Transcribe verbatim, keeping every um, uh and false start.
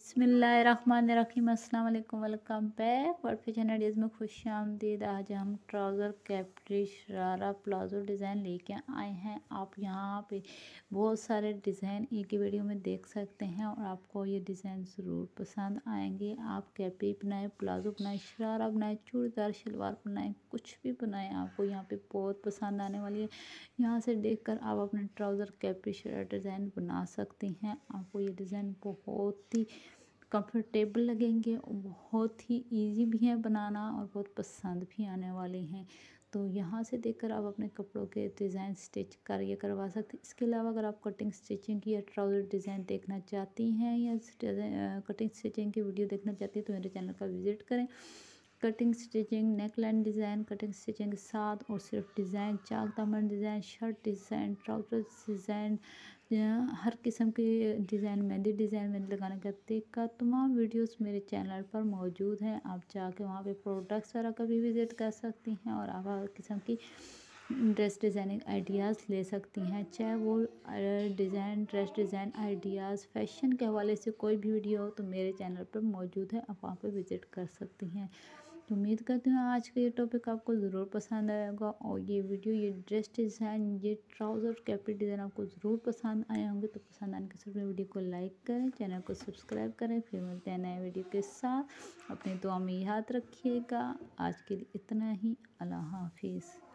बिस्मिल्लाहिर्रहमानिर्रहीम अस्सलाम वालेकुम welcome back world fashion ideas में खुश आमदीद। आज हम trouser capri sharara palazzo design लेके आए हैं। आप यहाँ पे बहुत सारे डिज़ाइन एक ही वीडियो में देख सकते हैं और आपको ये डिज़ाइन ज़रूर पसंद आएंगे। आप कैप्री बनाए, प्लाजो बनाए, शरारा बनाए, चूड़ीदार शलवार बनाए, कुछ भी बनाए, आपको यहाँ पे बहुत पसंद आने वाली है। यहाँ से देखकर आप अपने ट्राउज़र कैप्री शरारा डिज़ाइन बना सकती हैं। आपको ये डिज़ाइन बहुत ही कंफर्टेबल लगेंगे और बहुत ही इजी भी है बनाना और बहुत पसंद भी आने वाले हैं। तो यहाँ से देखकर आप अपने कपड़ों के डिज़ाइन स्टिच कर ये करवा सकते हैं। इसके अलावा अगर आप कटिंग स्टिचिंग की या ट्राउज़र डिज़ाइन देखना चाहती हैं या कटिंग स्टिचिंग की वीडियो देखना चाहती हैं तो मेरे चैनल का विज़िट करें। Cutting stitching, neckline design, cutting stitching के साथ और सिर्फ डिज़ाइन, चाक दामन design, shirt design, trouser design, हर किस्म के डिज़ाइन, मेहंदी डिज़ाइन, मेहंदी लगाने का तरीका, तमाम वीडियोस मेरे चैनल पर मौजूद हैं। आप जाके वहाँ पे प्रोडक्ट्स वगैरह का भी विज़िट कर सकती हैं और आप हर किस्म की ड्रेस डिज़ाइनिंग आइडियाज़ ले सकती हैं। चाहे वो design, dress design ideas, fashion के हवाले से कोई भी वीडियो हो तो मेरे चैनल पर मौजूद है, आप वहाँ पे विज़िट कर सकती हैं। तो उम्मीद करती हूँ आज का ये टॉपिक आपको ज़रूर पसंद आएगा और ये वीडियो, ये ड्रेस डिज़ाइन, ये ट्राउज़र कैप्री डिज़ाइन आपको ज़रूर पसंद आए होंगे। तो पसंद आने के साथ वीडियो को लाइक करें, चैनल को सब्सक्राइब करें। फिर मिलते हैं नए वीडियो के साथ। अपनी दुआ में याद रखिएगा। आज के लिए इतना ही। अल्लाह हाफिज़।